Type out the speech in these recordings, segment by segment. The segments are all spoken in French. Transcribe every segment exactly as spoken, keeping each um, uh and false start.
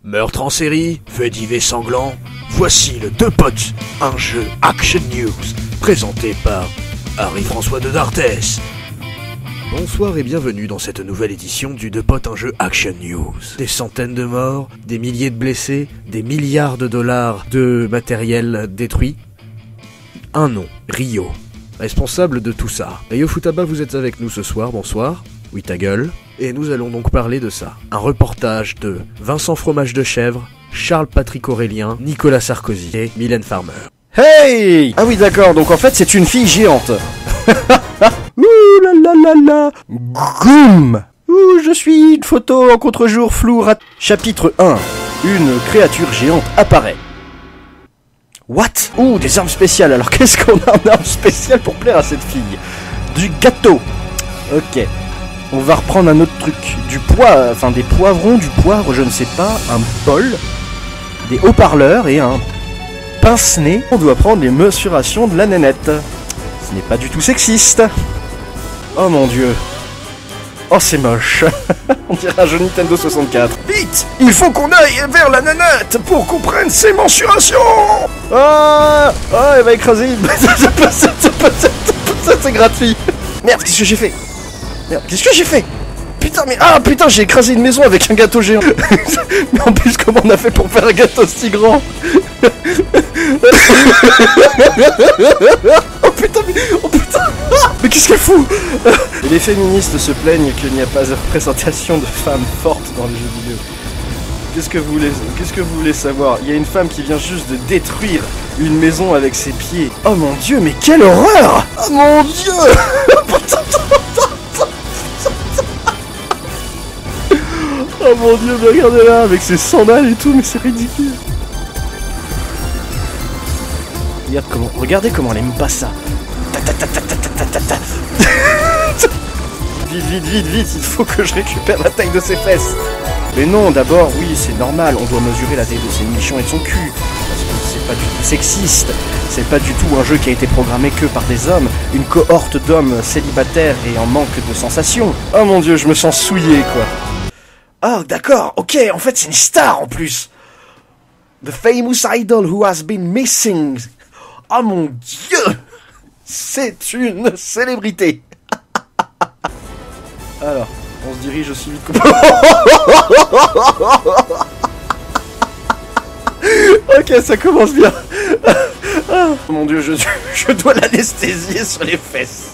Meurtre en série, faits divers sanglants, voici le Deux Potes, un jeu Action News, présenté par Harry-François de Dartès. Bonsoir et bienvenue dans cette nouvelle édition du Deux Potes, un jeu Action News. Des centaines de morts, des milliers de blessés, des milliards de dollars de matériel détruit. Un nom, Rio. Responsable de tout ça. Rio Futaba, vous êtes avec nous ce soir, bonsoir. Oui, ta gueule. Et nous allons donc parler de ça. Un reportage de Vincent Fromage de Chèvre, Charles Patrick Aurélien, Nicolas Sarkozy et Mylène Farmer. Hey! Ah oui, d'accord, donc en fait c'est une fille géante. Ouh là là là là. Goum! Ouh, je suis une photo en contre-jour flou rat... Chapitre un. Une créature géante apparaît. What? Ouh, des armes spéciales. Alors qu'est-ce qu'on a en armes spéciales pour plaire à cette fille? Du gâteau. Ok. On va reprendre un autre truc. Du poivre, enfin des poivrons, du poivre, je ne sais pas. Un bol. Des haut-parleurs et un pince-nez. On doit prendre les mesurations de la nénette. Ce n'est pas du tout sexiste. Oh mon dieu. Oh c'est moche. On dirait un jeu Nintendo soixante-quatre. Vite! Il faut qu'on aille vers la nénette pour qu'on prenne ses mensurations. Ah! Ah, elle va écraser une... C'est gratuit. Merde, qu'est-ce que j'ai fait? Merde, qu'est-ce que j'ai fait? Putain, mais... Ah, putain, j'ai écrasé une maison avec un gâteau géant. Mais en plus, comment on a fait pour faire un gâteau si grand? Oh putain, mais... Oh putain. Mais qu'est-ce qu'elle fout? Et les féministes se plaignent qu'il n'y a pas de représentation de femmes fortes dans les jeux vidéo. Qu'est-ce que vous voulez... Qu'est-ce que vous voulez savoir? Il y a une femme qui vient juste de détruire une maison avec ses pieds. Oh mon dieu, mais quelle horreur! Oh mon dieu. Oh mon dieu, mais regardez là, avec ses sandales et tout, mais c'est ridicule. Regarde comment, regardez comment elle aime pas ça. Ta ta ta ta ta ta ta ta. Vite, vite, vite, vite, il faut que je récupère la taille de ses fesses. Mais non, d'abord, oui, c'est normal, on doit mesurer la taille de ses nichons et de son cul. Parce que c'est pas du tout sexiste. C'est pas du tout un jeu qui a été programmé que par des hommes. Une cohorte d'hommes célibataires et en manque de sensations. Oh mon dieu, je me sens souillé, quoi. Oh, d'accord, ok, en fait c'est une star en plus. The famous idol who has been missing. Oh mon dieu. C'est une célébrité. Alors, on se dirige aussi vite que... Ok, ça commence bien. Oh mon dieu, je, je dois l'anesthésier sur les fesses.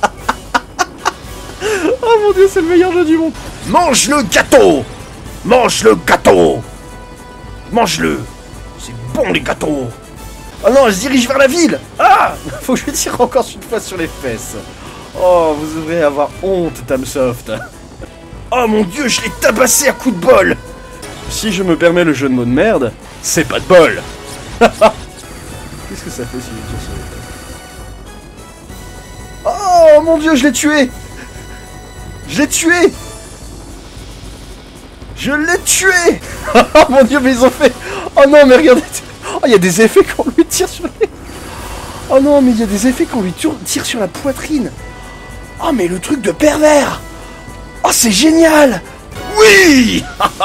Oh mon dieu, c'est le meilleur jeu du monde. Mange le gâteau. Mange le gâteau. Mange-le. C'est bon les gâteaux. Oh non, elle se dirige vers la ville. Ah, faut que je lui tire encore une fois sur les fesses. Oh, vous devriez avoir honte, Tamsoft. Oh mon dieu, je l'ai tabassé à coups de bol. Si je me permets le jeu de mots de merde, c'est pas de bol. Qu'est-ce que ça fait si je tire sur les fesses? Oh mon dieu, je l'ai tué. Je l'ai tué. Je l'ai tué. Oh mon dieu, mais ils ont fait... Oh non, mais regardez. Oh, il y a des effets quand on lui tire sur les... Oh non, mais il y a des effets quand on lui tire sur la poitrine. Oh, mais le truc de pervers. Oh, c'est génial. Oui.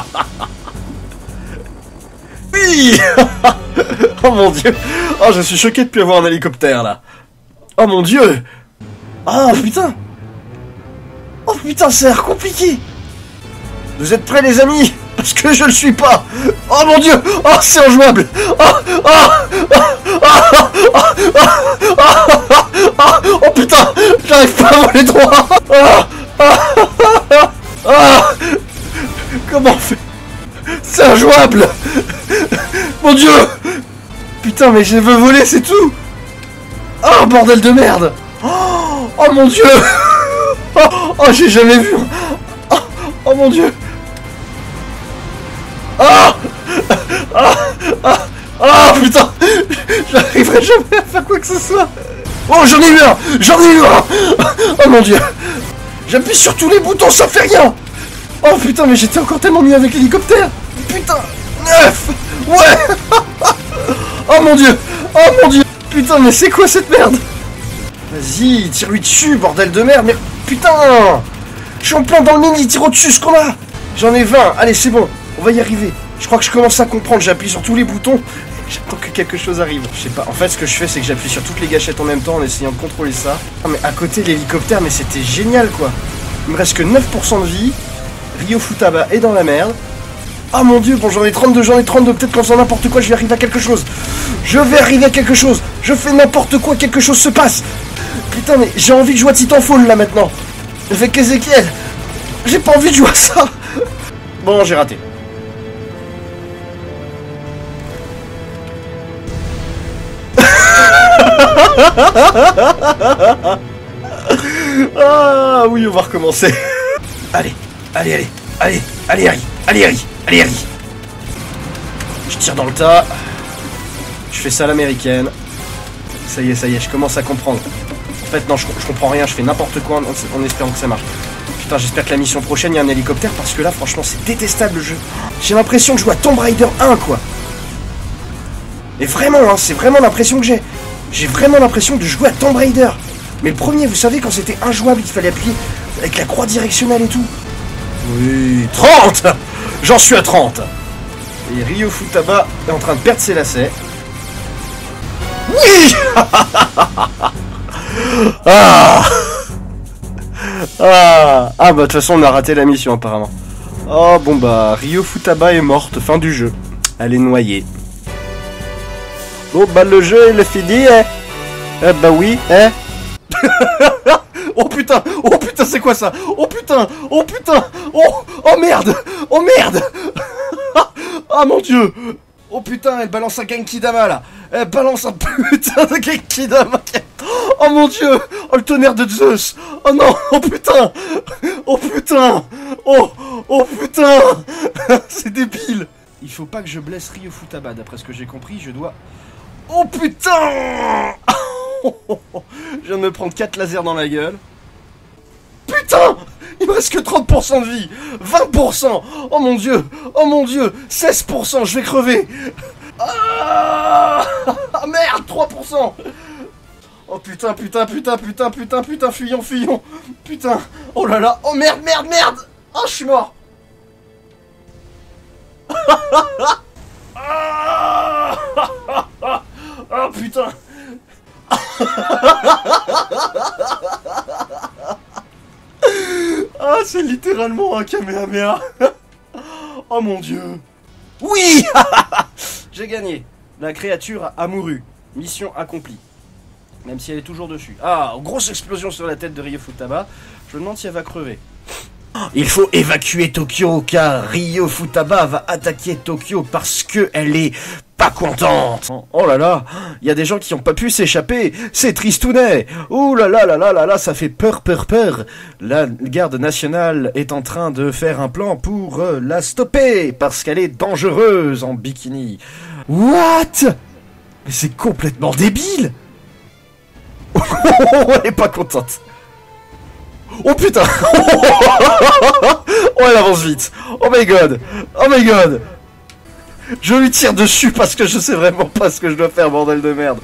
Oui. Oh mon dieu. Oh, je suis choqué de plus avoir un hélicoptère, là. Oh mon dieu. Oh, putain. Oh putain, ça a l'air compliqué. Vous êtes prêts les amis? Parce que je le suis pas. Oh mon dieu. Oh c'est injouable. Oh, oh, oh, oh, oh, oh, oh, oh putain. J'arrive pas à voler droit. Oh, oh, oh, oh. Comment on fait? C'est injouable. Mon dieu. Putain mais je veux voler, c'est tout. Oh bordel de merde. Oh, oh mon dieu. Oh, oh j'ai jamais vu. Oh, oh mon dieu. Oh, oh, oh, oh putain. J'arriverai jamais à faire quoi que ce soit. Oh j'en ai eu un. J'en ai eu un. Oh mon dieu. J'appuie sur tous les boutons, ça fait rien. Oh putain mais j'étais encore tellement mieux avec l'hélicoptère. Putain. Neuf. Ouais. Oh mon dieu. Oh mon dieu. Putain mais c'est quoi cette merde? Vas-y, tire-lui dessus, bordel de merde, mais putain. Je suis en plein dans le mini, tire au-dessus ce qu'on a. J'en ai vingt, allez c'est bon, on va y arriver. Je crois que je commence à comprendre, j'appuie sur tous les boutons, j'attends que quelque chose arrive. Je sais pas, en fait ce que je fais c'est que j'appuie sur toutes les gâchettes en même temps en essayant de contrôler ça. Ah mais à côté l'hélicoptère, mais c'était génial quoi. Il me reste que neuf pour cent de vie, Ryo Futaba est dans la merde. Ah mon dieu, bon j'en ai trente-deux, j'en ai trente-deux, peut-être qu'en faisant n'importe quoi je vais arriver à quelque chose. Je vais arriver à quelque chose, je fais n'importe quoi, quelque chose se passe. Putain mais j'ai envie de jouer à Titanfall là maintenant. Avec Ezekiel. J'ai pas envie de jouer à ça. Bon j'ai raté. Ah oui, on va recommencer. Allez, allez, allez, allez, allez, Harry, allez, Harry, allez, Harry. Je tire dans le tas. Je fais ça à l'américaine. Ça y est, ça y est, je commence à comprendre. En fait, non, je, je comprends rien, je fais n'importe quoi en, en espérant que ça marche. Putain, j'espère que la mission prochaine, il y a un hélicoptère, parce que là, franchement, c'est détestable le jeu. J'ai l'impression de jouer à Tomb Raider un, quoi. Et vraiment, hein, c'est vraiment l'impression que j'ai. J'ai vraiment l'impression de jouer à Tomb Raider. Mais le premier, vous savez, quand c'était injouable, il fallait appuyer avec la croix directionnelle et tout. Oui, trente. J'en suis à trente. Et Ryo Futaba est en train de perdre ses lacets. Oui. Ah. Ah. Ah bah de toute façon on a raté la mission apparemment. Oh bon bah Ryo Futaba est morte, fin du jeu. Elle est noyée. Bon bah le jeu il est fini, eh. Eh bah oui, eh. Oh putain, oh putain c'est quoi ça? Oh putain, oh putain, oh, oh merde, oh merde. Ah mon dieu. Oh putain, elle balance un Genkidama là. Elle balance un putain de Genkidama. Oh mon dieu. Oh le tonnerre de Zeus. Oh non, oh putain. Oh putain. Oh, oh putain. C'est débile. Il faut pas que je blesse Ryo Futaba, d'après ce que j'ai compris, je dois... Oh putain. Je viens de me prendre quatre lasers dans la gueule. Putain. Il me reste que trente pour cent de vie. vingt pour cent. Oh mon dieu. Oh mon dieu. seize pour cent. Je vais crever. Ah, ah merde. trois pour cent. Oh putain, putain, putain, putain, putain, putain. Fuyons, fuyons. Putain. Oh là là. Oh merde, merde, merde. Oh, je suis mort. Oh putain. Ah, c'est littéralement un Kamehameha. Oh mon dieu. Oui. J'ai gagné. La créature a mouru. Mission accomplie. Même si elle est toujours dessus. Ah, grosse explosion sur la tête de Ryo Futaba. Je me demande si elle va crever. Il faut évacuer Tokyo car Ryo Futaba va attaquer Tokyo parce que elle est pas contente. Oh là là, il y a des gens qui ont pas pu s'échapper. C'est tristounet. Oh là là là là là là, ça fait peur peur peur. La garde nationale est en train de faire un plan pour euh, la stopper parce qu'elle est dangereuse en bikini. What? Mais c'est complètement débile. Elle est pas contente. Oh putain. Oh elle avance vite. Oh my god. Oh my god. Je lui tire dessus parce que je sais vraiment pas ce que je dois faire, bordel de merde.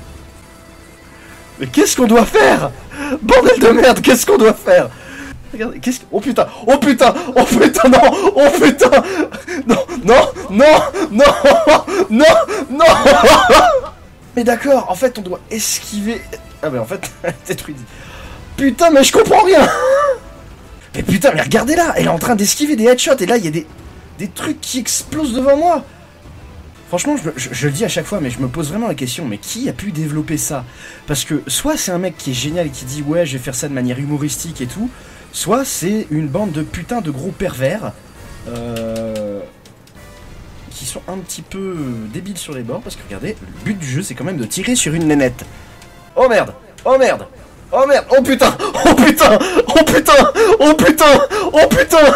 Mais qu'est-ce qu'on doit faire? Bordel de merde, qu'est-ce qu'on doit faire? Regardez, qu'est-ce que... Oh putain. Oh putain. Oh putain, non. Oh putain. Non, non, non, non, non, non. Mais d'accord, en fait on doit esquiver... Ah mais en fait, détruit. Putain, mais je comprends rien. Mais putain, mais regardez là, elle est en train d'esquiver des headshots et là il y a des, des trucs qui explosent devant moi. Franchement, je, je, je le dis à chaque fois, mais je me pose vraiment la question, mais qui a pu développer ça? Parce que soit c'est un mec qui est génial et qui dit ouais, je vais faire ça de manière humoristique et tout, soit c'est une bande de putains de gros pervers euh, qui sont un petit peu débiles sur les bords, parce que regardez, le but du jeu c'est quand même de tirer sur une nénette. Oh merde, oh merde. Oh merde, oh putain, oh putain, oh putain, oh putain, oh putain.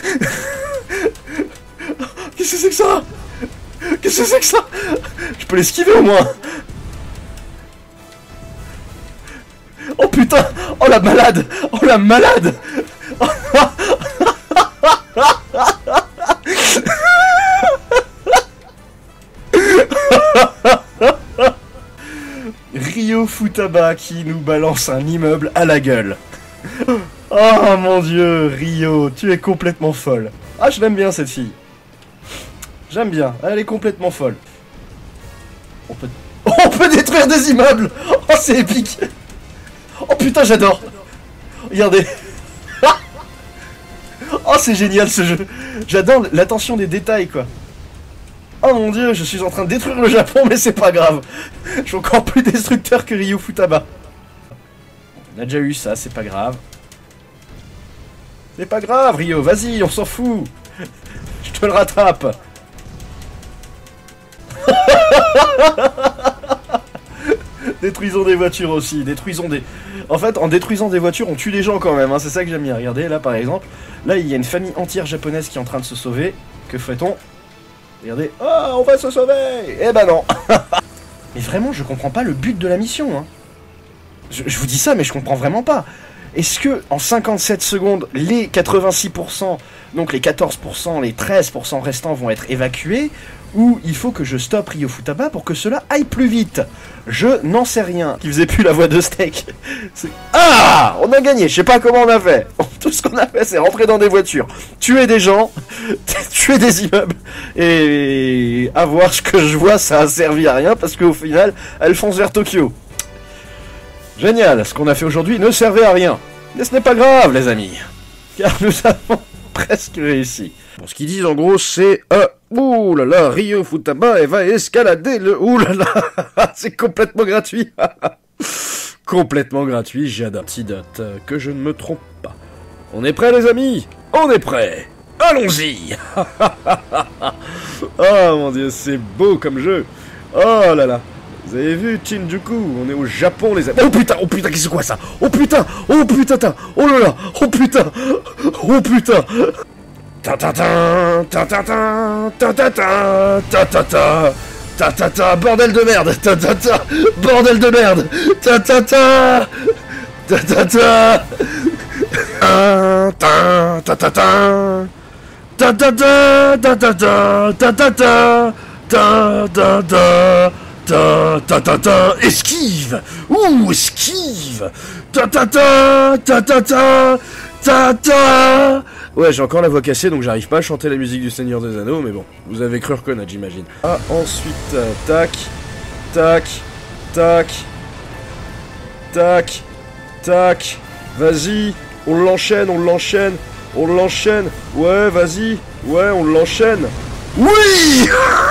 Qu'est-ce que c'est que ça? Qu'est-ce que c'est que ça? Je peux l'esquiver au moins. Oh putain, oh la malade, oh la malade. Ryo Futaba qui nous balance un immeuble à la gueule. Oh mon dieu, Ryo, tu es complètement folle. Ah, je l'aime bien cette fille. J'aime bien, elle est complètement folle. On peut... On peut détruire des immeubles. Oh, c'est épique. Oh putain, j'adore. Regardez. Oh, c'est génial ce jeu. J'adore l'attention des détails, quoi. Oh mon dieu, je suis en train de détruire le Japon, mais c'est pas grave. Je suis encore plus destructeur que Ryo Futaba. On a déjà eu ça, c'est pas grave. C'est pas grave, Ryo, vas-y, on s'en fout. Je te le rattrape. Détruisons des voitures aussi, détruisons des... En fait, en détruisant des voitures, on tue des gens quand même, hein. C'est ça que j'aime bien. Regardez, là, par exemple, là, il y a une famille entière japonaise qui est en train de se sauver. Que fait-on? Regardez, oh, on va se sauver. Eh ben non. Mais vraiment, je comprends pas le but de la mission, hein. Je, je vous dis ça, mais je comprends vraiment pas. Est-ce que, en cinquante-sept secondes, les quatre-vingt-six pour cent, donc les quatorze pour cent, les treize pour cent restants vont être évacués, ou il faut que je stoppe Ryo Futaba pour que cela aille plus vite? Je n'en sais rien. Qui faisait plus la voix de steak. Ah, on a gagné, je sais pas comment on a fait. Tout ce qu'on a fait, c'est rentrer dans des voitures, tuer des gens, tuer des immeubles, et à voir ce que je vois, ça a servi à rien, parce qu'au final, elle fonce vers Tokyo. Génial, ce qu'on a fait aujourd'hui ne servait à rien. Mais ce n'est pas grave, les amis, car nous avons presque réussi. Bon, ce qu'ils disent en gros, c'est euh, ouh là là, Ryo Futaba, elle va escalader le ouh là là, c'est complètement gratuit. Complètement gratuit, j'adore. Antidote, que je ne me trompe pas. On est prêts, les amis? On est prêts. Allons-y. Oh mon dieu, c'est beau comme jeu. Oh là là. Vous avez vu Shinjuku, on est au Japon, les amis. Oh putain, oh putain, qu'est-ce que c'est quoi ça? Oh putain, oh putain, oh là là, oh putain, oh putain. Ta ta ta, ta ta ta, ta ta ta, ta ta ta, ta ta ta, bordel de merde, ta ta ta, bordel de merde, ta ta ta, ta ta ta, ta ta ta ta ta, ta ta ta, ta ta ta, ta ta ta, ta ta ta. Ta ta ta ta, esquive! Ouh, esquive! Ta ta ta, ta ta ta, ta ta. Ouais, j'ai encore la voix cassée, donc j'arrive pas à chanter la musique du Seigneur des Anneaux, mais bon, vous avez cru reconnaître, j'imagine. Ah, ensuite, euh, tac, tac, tac, tac, tac, vas-y, on l'enchaîne, on l'enchaîne, on l'enchaîne, ouais, vas-y, ouais, on l'enchaîne. Oui!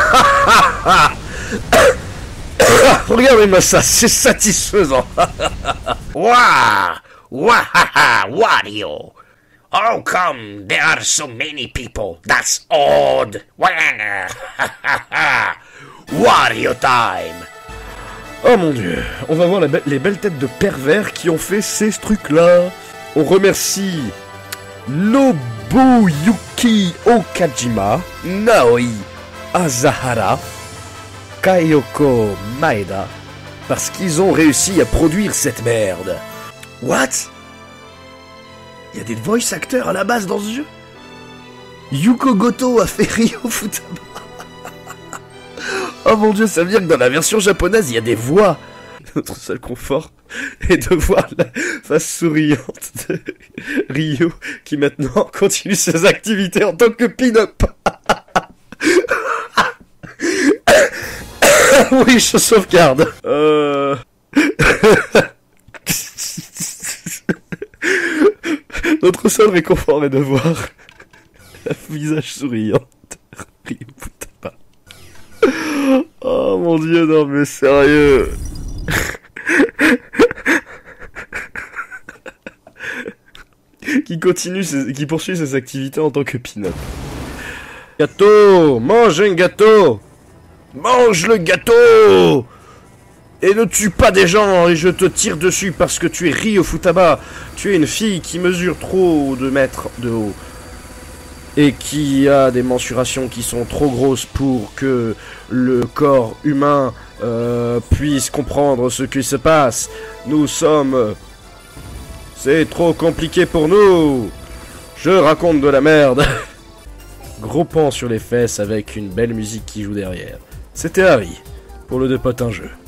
Regardez-moi ça, c'est satisfaisant. Wow! Wahaha, Wario! How come there are so many people? That's odd! Wario time! Oh mon dieu, on va voir la be- les belles têtes de pervers qui ont fait ces trucs-là. On remercie Nobuyuki Okajima, Naoi Asahara, Kayoko Maeda, parce qu'ils ont réussi à produire cette merde. What? Il y a des voice acteurs à la base dans ce jeu? Yuko Goto a fait Ryo Futaba. Oh mon dieu, ça veut dire que dans la version japonaise, il y a des voix. Notre seul confort est de voir la face souriante de Ryo, qui maintenant continue ses activités en tant que pin-up. Oui, je sauvegarde. Euh... Notre seul réconfort est de voir le visage souriant de Ryo Futaba. Oh mon dieu, non mais sérieux. Qui continue, ses, qui poursuit ses activités en tant que pin-up. Gâteau, mange un gâteau. Mange le gâteau. Et ne tue pas des gens et je te tire dessus parce que tu es Ryo Futaba. Tu es une fille qui mesure trop de mètres de haut. Et qui a des mensurations qui sont trop grosses pour que le corps humain euh, puisse comprendre ce qui se passe. Nous sommes... C'est trop compliqué pour nous. Je raconte de la merde. Gros pan sur les fesses avec une belle musique qui joue derrière. C'était Harry, pour le Deux Potes un jeu.